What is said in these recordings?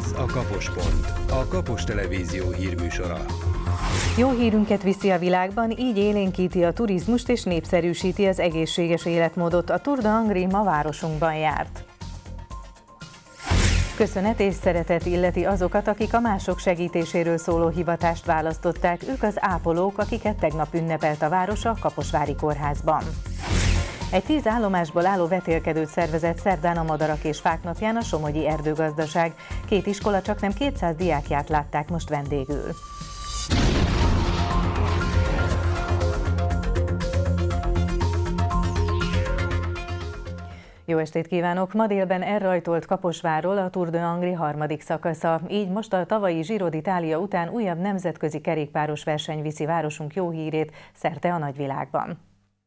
Ez a Kapospont, a Kapos Televízió hírműsora. Jó hírünket viszi a világban, így élénkíti a turizmust és népszerűsíti az egészséges életmódot. A Tour de Hongrie ma városunkban járt. Köszönet és szeretet illeti azokat, akik a mások segítéséről szóló hivatást választották. Ők az ápolók, akiket tegnap ünnepelt a város a Kaposvári Kórházban. Egy 10 állomásból álló vetélkedőt szervezett szerdán a Madarak és Fák napján a Somogyi Erdőgazdaság. 2 iskola csaknem 200 diákját látták most vendégül. Jó estét kívánok! Ma délben elrajtolt Kaposvárról a Tour de Hongrie harmadik szakasza. Így most a tavalyi Giro d'Italia után újabb nemzetközi kerékpáros verseny viszi városunk jó hírét szerte a nagyvilágban.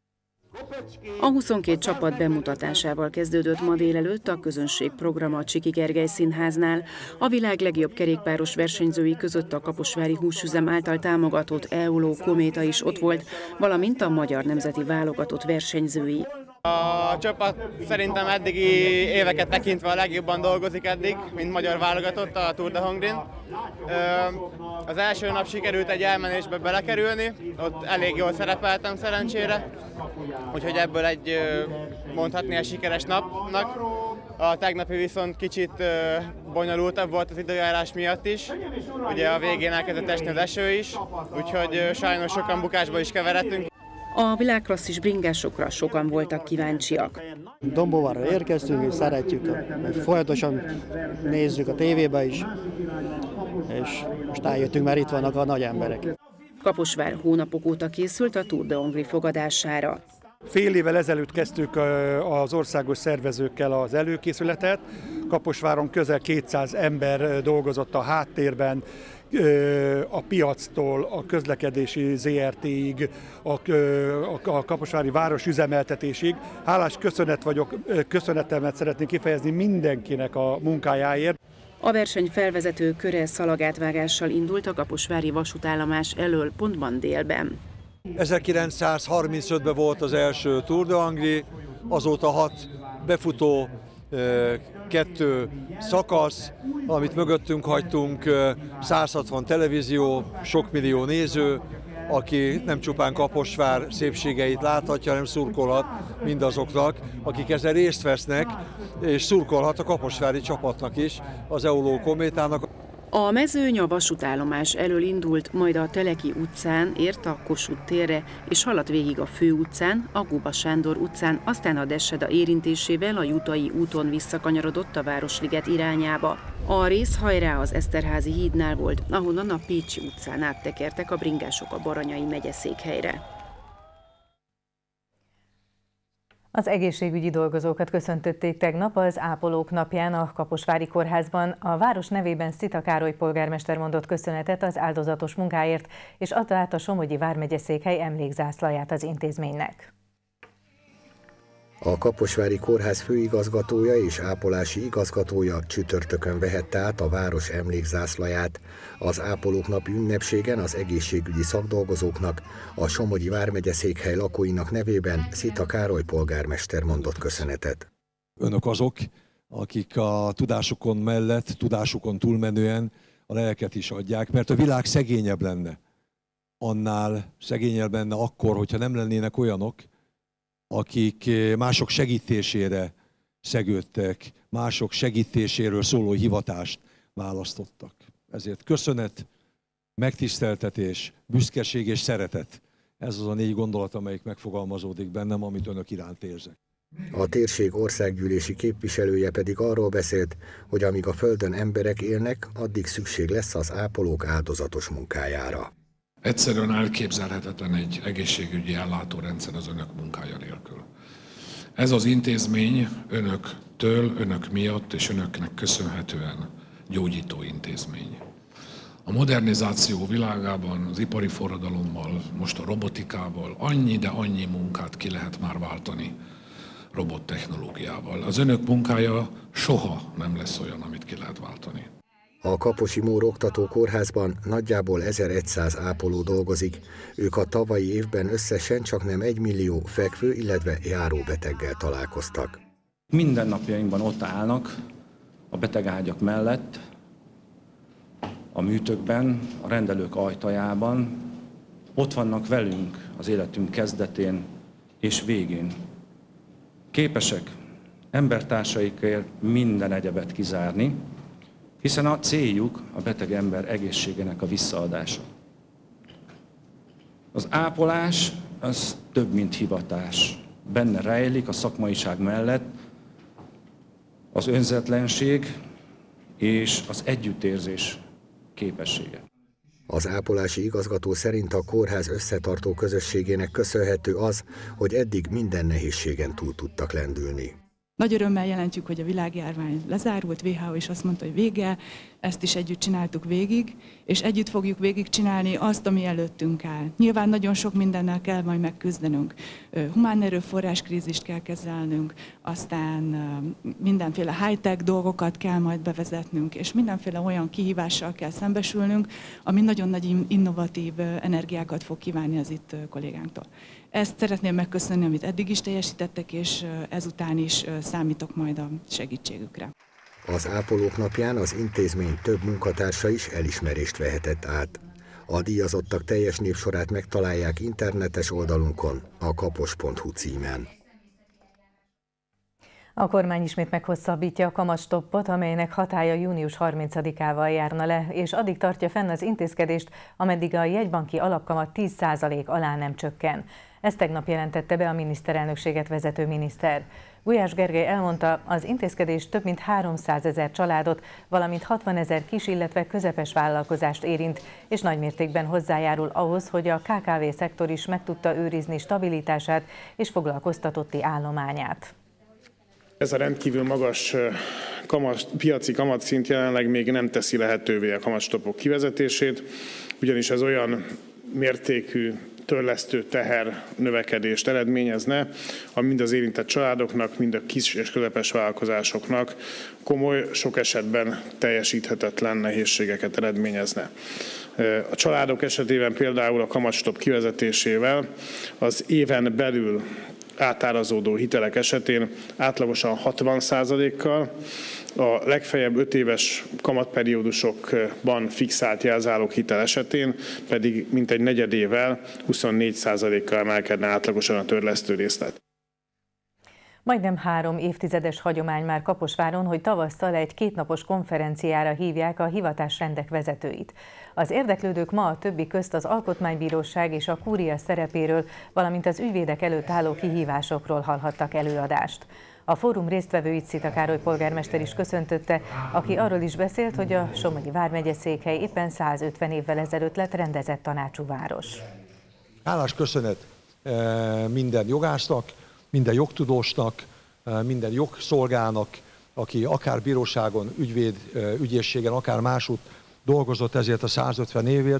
A 22 csapat bemutatásával kezdődött ma délelőtt a közönségprogram a Csiki Gergely Színháznál. A világ legjobb kerékpáros versenyzői között a Kaposvári Húsüzem által támogatott EOLO Kométa is ott volt, valamint a magyar nemzeti válogatott versenyzői. A csapat szerintem eddigi éveket tekintve a legjobban dolgozik eddig, mint magyar válogatott a Tour de Hongrie-n. Az első nap sikerült egy elmenésbe belekerülni, ott elég jól szerepeltem szerencsére, úgyhogy ebből egy mondhatni egy sikeres napnak. A tegnapi viszont kicsit bonyolultabb volt az időjárás miatt is, ugye a végén elkezdett esni az eső is, úgyhogy sajnos sokan bukásba is keveredtünk. A világklasszis bringásokra sokan voltak kíváncsiak. Dombóvarra érkeztünk, és szeretjük, folyamatosan nézzük a tévébe is, és most eljöttünk, mert itt vannak a nagy emberek. Kaposvár hónapok óta készült a Tour de Hongrie fogadására. Fél évvel ezelőtt kezdtük az országos szervezőkkel az előkészületet. Kaposváron közel 200 ember dolgozott a háttérben, a piactól a közlekedési ZRT-ig, a Kaposvári város üzemeltetésig. Hálás köszönetemet szeretnék kifejezni mindenkinek a munkájáért. A verseny felvezető köre szalagátvágással indult a kaposvári vasútállomás elől pontban délben. 1935-ben volt az első Tour de Hongrie, azóta 6 befutó, 2 szakasz, amit mögöttünk hagytunk, 160 televízió, sok millió néző, aki nem csupán Kaposvár szépségeit láthatja, hanem szurkolhat mindazoknak, akik ezzel részt vesznek, és szurkolhat a kaposvári csapatnak is, az EOLO Kométának. A mezőny a vasútállomás elől indult, majd a Teleki utcán ért a Kossuth térre, és haladt végig a Főutcán, a Guba Sándor utcán, aztán a Desseda érintésével a Jutai úton visszakanyarodott a Városliget irányába. A rész hajrá az Eszterházi hídnál volt, ahonnan a Pécsi utcán áttekertek a bringások a Baranyai megyeszékhelyre. Az egészségügyi dolgozókat köszöntötték tegnap az Ápolók napján a Kaposvári Kórházban. A város nevében Szita Károly polgármester mondott köszönetet az áldozatos munkáért, és adta át a Somogyi vármegyeszékhely emlékzászlaját az intézménynek. A Kaposvári Kórház főigazgatója és ápolási igazgatója csütörtökön vehette át a város emlékzászlaját. Az Ápolók napi ünnepségen az egészségügyi szakdolgozóknak, a Somogyi vármegyeszékhely lakóinak nevében Szita Károly polgármester mondott köszönetet. Önök azok, akik a tudásukon mellett, tudásukon túlmenően a lelket is adják, mert a világ szegényebb lenne. Annál szegényebb lenne akkor, hogyha nem lennének olyanok, akik mások segítésére szegődtek, mások segítéséről szóló hivatást választottak. Ezért köszönet, megtiszteltetés, büszkeség és szeretet. Ez az a 4 gondolat, amelyik megfogalmazódik bennem, amit önök iránt érzek. A térség országgyűlési képviselője pedig arról beszélt, hogy amíg a földön emberek élnek, addig szükség lesz az ápolók áldozatos munkájára. Egyszerűen elképzelhetetlen egy egészségügyi ellátórendszer az önök munkája nélkül. Ez az intézmény önöktől, önök miatt és önöknek köszönhetően gyógyító intézmény. A modernizáció világában, az ipari forradalommal, most a robotikával annyi, de annyi munkát ki lehet már váltani robottechnológiával. Az önök munkája soha nem lesz olyan, amit ki lehet váltani. A Kaposi Mór Oktató Kórházban nagyjából 1100 ápoló dolgozik. Ők a tavalyi évben összesen csaknem 1 millió fekvő, illetve járóbeteggel találkoztak. Minden napjainkban ott állnak a betegágyak mellett, a műtökben, a rendelők ajtajában, ott vannak velünk az életünk kezdetén és végén. Képesek embertársaikért minden egyebet kizárni, hiszen a céljuk a beteg ember egészségének a visszaadása. Az ápolás az több, mint hivatás. Benne rejlik a szakmaiság mellett az önzetlenség és az együttérzés képessége. Az ápolási igazgató szerint a kórház összetartó közösségének köszönhető az, hogy eddig minden nehézségen túl tudtak lendülni. Nagy örömmel jelentjük, hogy a világjárvány lezárult, WHO is azt mondta, hogy vége, ezt is együtt csináltuk végig, és együtt fogjuk végigcsinálni azt, ami előttünk áll. Nyilván nagyon sok mindennel kell majd megküzdenünk. Humán erőforrás krízist kell kezelnünk, aztán mindenféle high-tech dolgokat kell majd bevezetnünk, és mindenféle olyan kihívással kell szembesülnünk, ami nagyon nagy innovatív energiákat fog kívánni az itt kollégánktól. Ezt szeretném megköszönni, amit eddig is teljesítettek, és ezután is számítok majd a segítségükre. Az ápolók napján az intézmény több munkatársa is elismerést vehetett át. A díjazottak teljes névsorát megtalálják internetes oldalunkon, a kapos.hu címen. A kormány ismét meghosszabbítja a kamatstoppot, amelynek hatálya június 30-ával járna le, és addig tartja fenn az intézkedést, ameddig a jegybanki alapkamat 10% alá nem csökken. Ezt tegnap jelentette be a miniszterelnökséget vezető miniszter. Gulyás Gergely elmondta, az intézkedés több mint 300 000 családot, valamint 60 000 kis, illetve közepes vállalkozást érint, és nagymértékben hozzájárul ahhoz, hogy a KKV-szektor is meg tudta őrizni stabilitását és foglalkoztatotti állományát. Ez a rendkívül magas piaci kamatszint jelenleg még nem teszi lehetővé a kamatstoppok kivezetését, ugyanis ez olyan mértékű törlesztő teher növekedést eredményezne, ami mind az érintett családoknak, mind a kis és közepes vállalkozásoknak komoly, sok esetben teljesíthetetlen nehézségeket eredményezne. A családok esetében például a kamatstopp kivezetésével az éven belül átárazódó hitelek esetén átlagosan 60%-kal, a legfeljebb 5 éves kamatperiódusokban fixált jelzálók hitel esetén pedig mintegy negyedével 24%-kal emelkedne átlagosan a törlesztő részlet. Majdnem 3 évtizedes hagyomány már Kaposváron, hogy tavasszal egy 2 napos konferenciára hívják a hivatásrendek vezetőit. Az érdeklődők ma a többi közt az Alkotmánybíróság és a Kúria szerepéről, valamint az ügyvédek előtt álló kihívásokról hallhattak előadást. A fórum résztvevőit Szita Károly polgármester is köszöntötte, aki arról is beszélt, hogy a Somogyi vármegyeszékhely éppen 150 évvel ezelőtt lett rendezett tanácsú város. Hálás köszönet minden jogásznak, minden jogtudósnak, minden jogszolgának, aki akár bíróságon, ügyészségen, akár másút dolgozott ezért a 150 évért.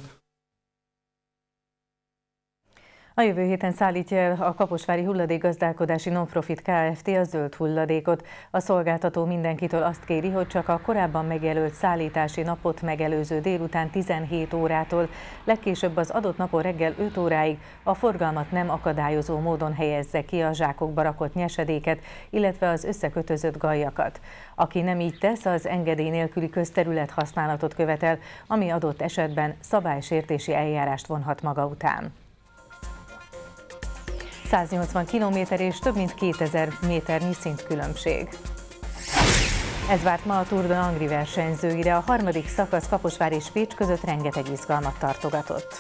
A jövő héten szállítja el a Kaposvári Hulladékgazdálkodási Nonprofit Kft. A zöld hulladékot. A szolgáltató mindenkitől azt kéri, hogy csak a korábban megjelölt szállítási napot megelőző délután 17 órától, legkésőbb az adott napon reggel 5 óráig a forgalmat nem akadályozó módon helyezze ki a zsákokba rakott nyesedéket, illetve az összekötözött galjakat. Aki nem így tesz, az engedély nélküli közterület használatot követel, ami adott esetben szabálysértési eljárást vonhat maga után. 180 km és több mint 2000 méternyi szintkülönbség. Ez várt ma a Tour de Angri versenyzőire, a harmadik szakasz Kaposvár és Pécs között rengeteg izgalmat tartogatott.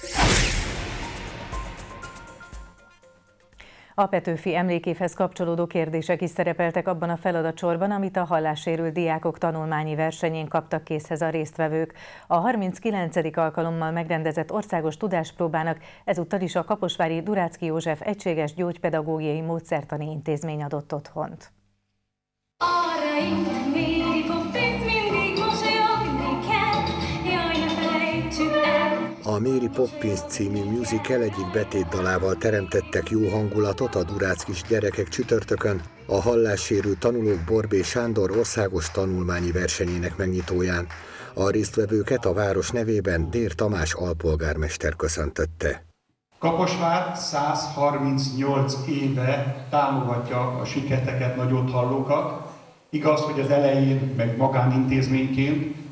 A Petőfi emlékévhez kapcsolódó kérdések is szerepeltek abban a feladatsorban, amit a hallássérült diákok tanulmányi versenyén kaptak készhez a résztvevők. A 39. alkalommal megrendezett országos tudáspróbának ezúttal is a kaposvári Duráczky József Egységes Gyógypedagógiai Módszertani Intézmény adott otthont. A Mary Poppins című musical egyik betétdalával teremtettek jó hangulatot a duráckis gyerekek csütörtökön, a hallássérült tanulók Borbély Sándor országos tanulmányi versenyének megnyitóján. A résztvevőket a város nevében Dér Tamás alpolgármester köszöntötte. Kaposvár 138 éve támogatja a siketeket, nagyothallókat. Igaz, hogy az elején meg magánintézményként,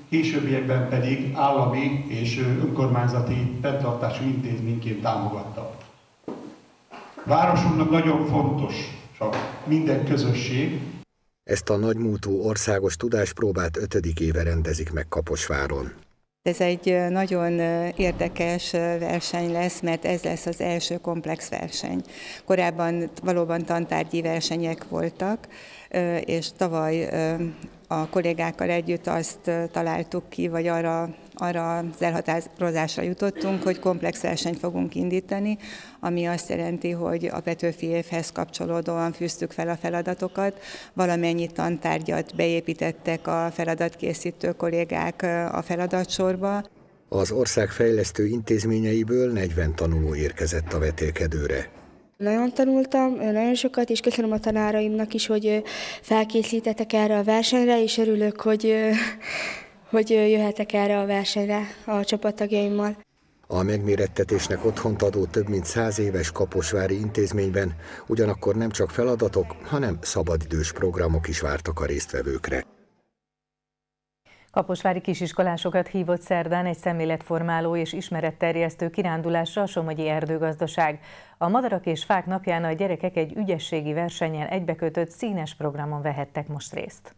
későbbiekben pedig állami és önkormányzati fenntartási intézményként támogatta. Városunknak nagyon fontos csak minden közösség. Ezt a nagymúltú országos tudáspróbát 5. éve rendezik meg Kaposváron. Ez egy nagyon érdekes verseny lesz, mert ez lesz az első komplex verseny. Korábban valóban tantárgyi versenyek voltak, és tavaly a kollégákkal együtt azt találtuk ki, vagy arra az elhatározásra jutottunk, hogy komplex versenyt fogunk indítani, ami azt jelenti, hogy a Petőfi évhez kapcsolódóan fűztük fel a feladatokat, valamennyi tantárgyat beépítettek a feladatkészítő kollégák a feladatsorba. Az ország fejlesztő intézményeiből 40 tanuló érkezett a vetélkedőre. Nagyon tanultam, nagyon sokat, és köszönöm a tanáraimnak is, hogy felkészítettek erre a versenyre, és örülök, hogy jöhetek erre a versenyre a csapattagjaimmal. A megmérettetésnek otthont adó több mint 100 éves kaposvári intézményben ugyanakkor nem csak feladatok, hanem szabadidős programok is vártak a résztvevőkre. Kaposvári kisiskolásokat hívott szerdán egy szemléletformáló és ismeretterjesztő kirándulásra a Somogyi Erdőgazdaság. A Madarak és Fák napján a gyerekek egy ügyességi versennyel egybekötött színes programon vehettek most részt.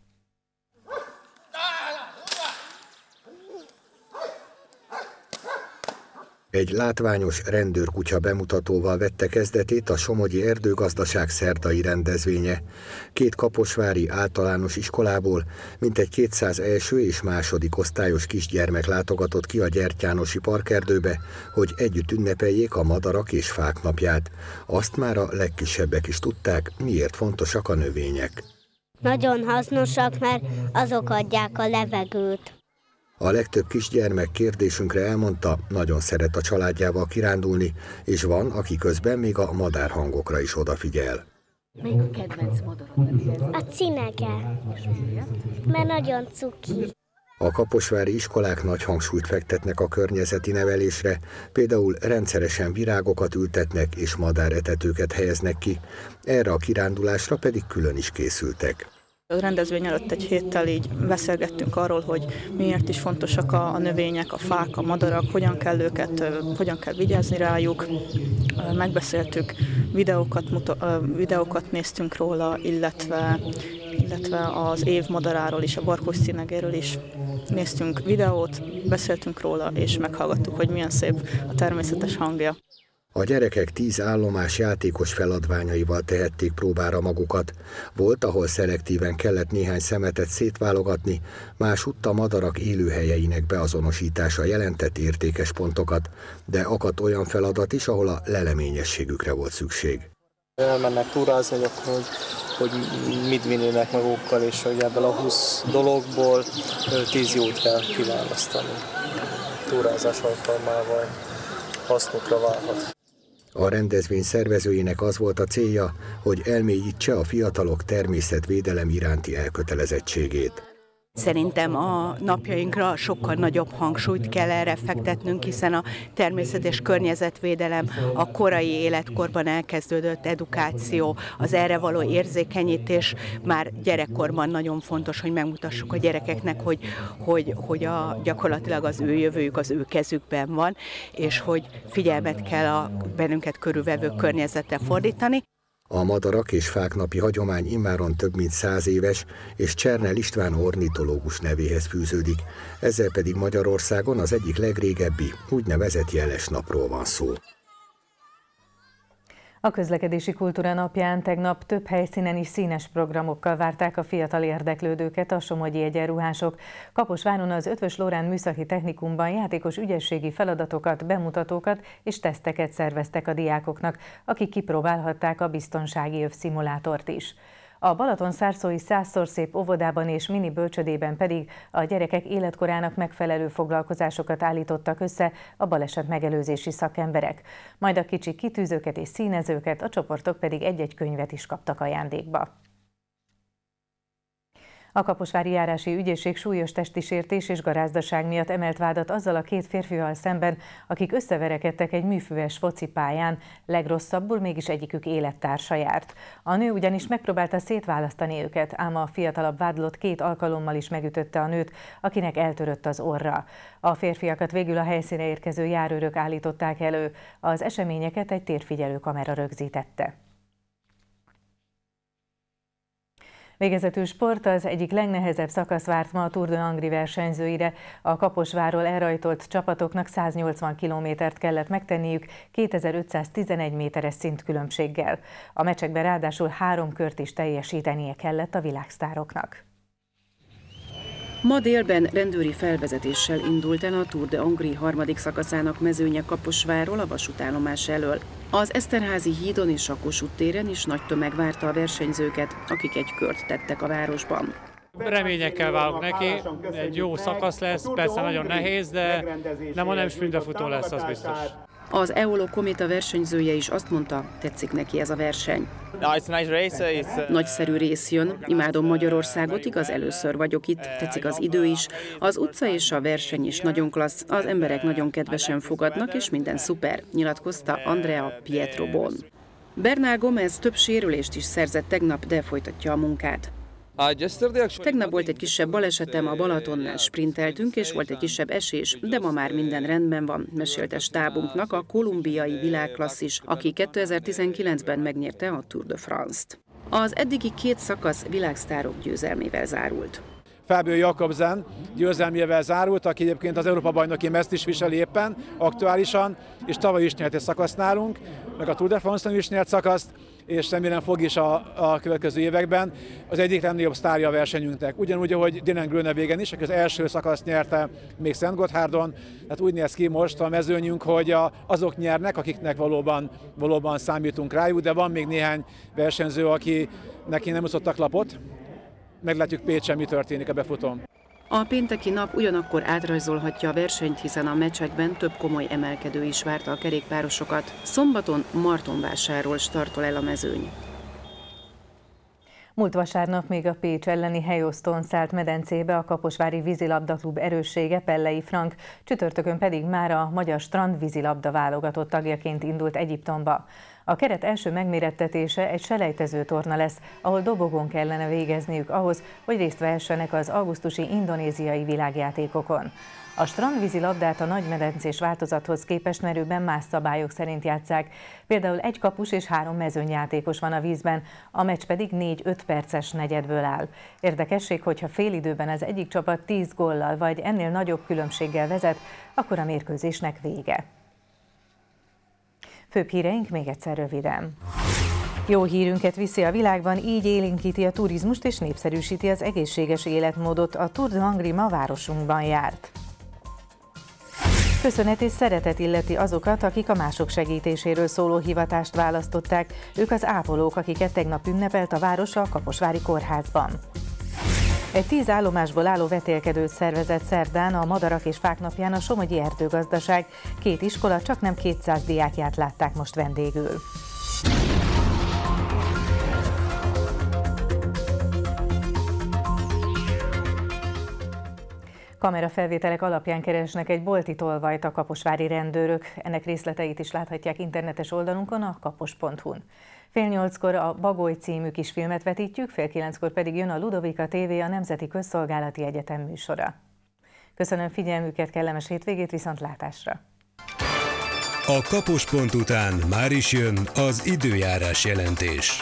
Egy látványos rendőrkutya bemutatóval vette kezdetét a Somogyi Erdőgazdaság szerdai rendezvénye. 2 kaposvári általános iskolából mintegy 200 első és második osztályos kisgyermek látogatott ki a Gyertyánosi Parkerdőbe, hogy együtt ünnepeljék a Madarak és Fák napját. Azt már a legkisebbek is tudták, miért fontosak a növények. Nagyon hasznosak, mert azok adják a levegőt. A legtöbb kisgyermek kérdésünkre elmondta, nagyon szeret a családjával kirándulni, és van, aki közben még a madárhangokra is odafigyel. Melyik a kedvenc madarod? A cinege, mert nagyon cuki. A kaposvári iskolák nagy hangsúlyt fektetnek a környezeti nevelésre, például rendszeresen virágokat ültetnek és madáretetőket helyeznek ki, erre a kirándulásra pedig külön is készültek. A rendezvény előtt egy héttel így beszélgettünk arról, hogy miért is fontosak a növények, a fák, a madarak, hogyan kell vigyázni rájuk. Megbeszéltük, videókat néztünk róla, illetve az év madaráról is, a barkós színegéről is néztünk videót, beszéltünk róla, és meghallgattuk, hogy milyen szép a természetes hangja. A gyerekek 10 állomás játékos feladványaival tehették próbára magukat. Volt, ahol szelektíven kellett néhány szemetet szétválogatni, másutt a madarak élőhelyeinek beazonosítása jelentett értékes pontokat, de akadt olyan feladat is, ahol a leleményességükre volt szükség. Elmennek túrázni, hogy mit vinnének magukkal, és hogy ebből a 20 dologból 10 jót kell kiválasztani. Túrázás alkalmával hasznukra válhat. A rendezvény szervezőjének az volt a célja, hogy elmélyítse a fiatalok természetvédelem iránti elkötelezettségét. Szerintem a napjainkra sokkal nagyobb hangsúlyt kell erre fektetnünk, hiszen a természet és környezetvédelem, a korai életkorban elkezdődött edukáció, az erre való érzékenyítés már gyerekkorban nagyon fontos, hogy megmutassuk a gyerekeknek, hogy gyakorlatilag az ő jövőjük az ő kezükben van, és hogy figyelmet kell a bennünket körülvevő környezetre fordítani. A Madarak és Fák napi hagyomány immáron több mint 100 éves, és Csernel István ornitológus nevéhez fűződik. Ezzel pedig Magyarországon az egyik legrégebbi, úgynevezett jeles napról van szó. A Közlekedési Kultúra napján tegnap több helyszínen is színes programokkal várták a fiatal érdeklődőket a somogyi egyenruhások. Kaposváron az Eötvös Loránd Műszaki Technikumban játékos ügyességi feladatokat, bemutatókat és teszteket szerveztek a diákoknak, akik kipróbálhatták a biztonsági övszimulátort is. A Balatonszárszói 100-szor szép óvodában és mini bölcsödében pedig a gyerekek életkorának megfelelő foglalkozásokat állítottak össze a baleset megelőzési szakemberek. Majd a kicsi kitűzőket és színezőket, a csoportok pedig egy-egy könyvet is kaptak ajándékba. A kaposvári járási ügyészség súlyos testi sértés és garázdaság miatt emelt vádat azzal a két férfival szemben, akik összeverekedtek egy műfüves focipályán, legrosszabbul mégis egyikük élettársa járt. A nő ugyanis megpróbálta szétválasztani őket, ám a fiatalabb vádlott 2 alkalommal is megütötte a nőt, akinek eltörött az orra. A férfiakat végül a helyszínre érkező járőrök állították elő. Az eseményeket egy térfigyelő kamera rögzítette. Végezetül sport, az egyik legnehezebb szakasz várt ma a Tour de Hongrie versenyzőire. A Kaposvárról elrajtolt csapatoknak 180 kilométert kellett megtenniük 2511 méteres szintkülönbséggel. A meccsekben ráadásul 3 kört is teljesítenie kellett a világsztároknak. Ma délben rendőri felvezetéssel indult el a Tour de Hongrie harmadik szakaszának mezőnye Kaposvárról a vasútállomás elől. Az Eszterházy hídon és a Kossuth téren is nagy tömeg várta a versenyzőket, akik egy kört tettek a városban. Reményekkel válok neki, egy jó szakasz lesz, persze nagyon nehéz, de nem sprintbefutó lesz, az biztos. Az Eolo Kométa versenyzője is azt mondta, tetszik neki ez a verseny. Nagyszerű rész jön, imádom Magyarországot, igaz, először vagyok itt, tetszik az idő is, az utca és a verseny is nagyon klassz, az emberek nagyon kedvesen fogadnak, és minden szuper, nyilatkozta Andrea Pietrobon. Bernal Gomez több sérülést is szerzett tegnap, de folytatja a munkát. Tegnap volt egy kisebb balesetem, a Balatonnál sprinteltünk, és volt egy kisebb esés, de ma már minden rendben van, mesélte stábunknak a kolumbiai világklasszis, aki 2019-ben megnyerte a Tour de France-t. Az eddigi 2 szakasz világsztárok győzelmével zárult. Fábio Jakobsen győzelmével zárult, aki egyébként az Európa-bajnoki mezt is viseli éppen, aktuálisan, és tavaly is nyert egy szakaszt nálunk, meg a Tour de France-on is nyert szakaszt, és remélem fog is a következő években. Az egyik legnagyobb sztárja a versenyünknek. Ugyanúgy, ahogy Dylan Groenewegen is, aki az első szakaszt nyerte még Szentgotthárdon. Tehát úgy néz ki most a mezőnyünk, hogy azok nyernek, akiknek valóban számítunk rájuk, de van még néhány versenyző, aki neki nem osztottak lapot. Meglátjuk Pécsen, mi történik a befutón. A pénteki nap ugyanakkor átrajzolhatja a versenyt, hiszen a meccsekben több komoly emelkedő is várta a kerékpárosokat. Szombaton Martonvásárról startol el a mezőny. Múlt vasárnap még a Pécs elleni helyosztón szállt medencébe a kaposvári vízilabdaklub erőssége, Pellei Frank, csütörtökön pedig már a magyar strandvízilabda válogatott tagjaként indult Egyiptomba. A keret első megmérettetése egy selejtező torna lesz, ahol dobogón kellene végezniük ahhoz, hogy részt vehessenek az augusztusi indonéziai világjátékokon. A strandvízilabdát a nagymedencés változathoz képest merőben más szabályok szerint játsszák. Például 1 kapus és 3 mezőnyjátékos van a vízben, a meccs pedig 4-5 perces negyedből áll. Érdekesség, hogyha félidőben az egyik csapat 10 góllal vagy ennél nagyobb különbséggel vezet, akkor a mérkőzésnek vége. Főbb híreink még egyszer röviden. Jó hírünket viszi a világban, így élénkíti a turizmust és népszerűsíti az egészséges életmódot. A Tour de Hongrie ma városunkban járt. Köszönet és szeretet illeti azokat, akik a mások segítéséről szóló hivatást választották. Ők az ápolók, akiket tegnap ünnepelt a város a Kaposvári Kórházban. Egy 10 állomásból álló vetélkedőt szervezett szerdán a Madarak és Fák napján a Somogyi Erdőgazdaság. 2 iskola csaknem 200 diákját látták most vendégül. Kamerafelvételek alapján keresnek egy bolti tolvajt a kaposvári rendőrök. Ennek részleteit is láthatják internetes oldalunkon, a kapos.hu-n. 8:30-kor a Bagoly című kisfilmet vetítjük, 8:30-kor pedig jön a Ludovika TV, a Nemzeti Közszolgálati Egyetem műsora. Köszönöm figyelmüket, kellemes hétvégét, viszontlátásra! A Kapos.hu után már is jön az időjárás jelentés.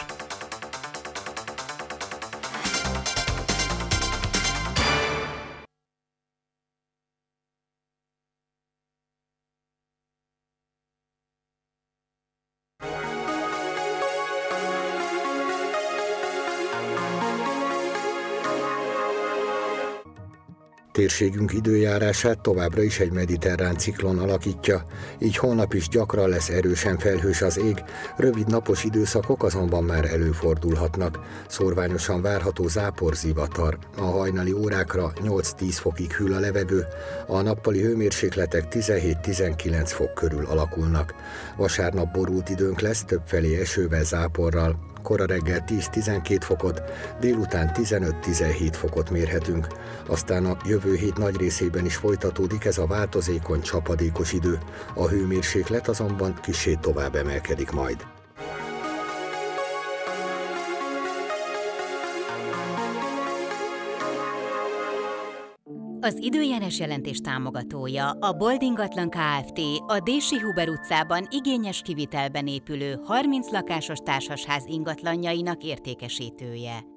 Térségünk időjárását továbbra is egy mediterrán ciklon alakítja, így holnap is gyakran lesz erősen felhős az ég, rövid napos időszakok azonban már előfordulhatnak. Szórványosan várható záporzivatar, a hajnali órákra 8-10 fokig hűl a levegő, a nappali hőmérsékletek 17-19 fok körül alakulnak. Vasárnap borult időnk lesz, többfelé esővel, záporral. kora reggel 10-12 fokot, délután 15-17 fokot mérhetünk. Aztán a jövő hét nagy részében is folytatódik ez a változékony, csapadékos idő. A hőmérséklet azonban kissé tovább emelkedik majd. Az időjárás jelentés támogatója a Bold Ingatlan Kft. A Dési Huber utcában igényes kivitelben épülő 30 lakásos társasház ingatlanjainak értékesítője.